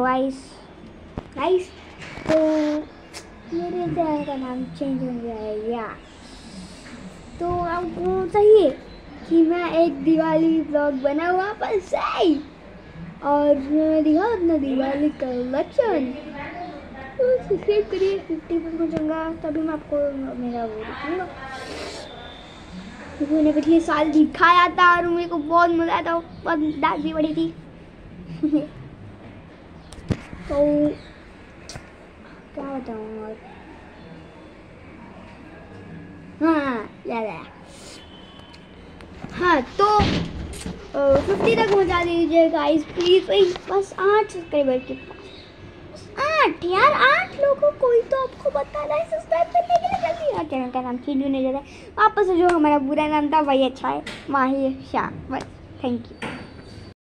Guys guys तो मेरे channel का नाम चेंज हो गया है यार। तो आपको चाहिए कि मैं एक दिवाली ब्लॉग बनाऊँ वापस से और दिखा अपना दिवाली कलेक्शन। तो सब्सक्राइब करिए, 50 पर पहुँचूँगा तभी मैं आपको मेरा वो दिखाऊँगा। क्योंकि मैंने पिछले साल दिखाया था और मेरे को बहुत मज़ा आया था, बहुत डांट भी पड़ी थी। तो क्या बताऊँ और हाँ याद, हाँ तो 50 तक पहुँचा दीजिए गाइस प्लीज। बस 8 सब्सक्राइबर के पास, 8 यार, 8 लोगों को ही तो आपको बताना है सब्सक्राइब करने के लिए। जल्दी यार, चैनल का नाम चेंज होने जा रहा है वापस से। जो हमारा बुरा नाम था वही अच्छा है, माहिर शाह। बस थैंक यू।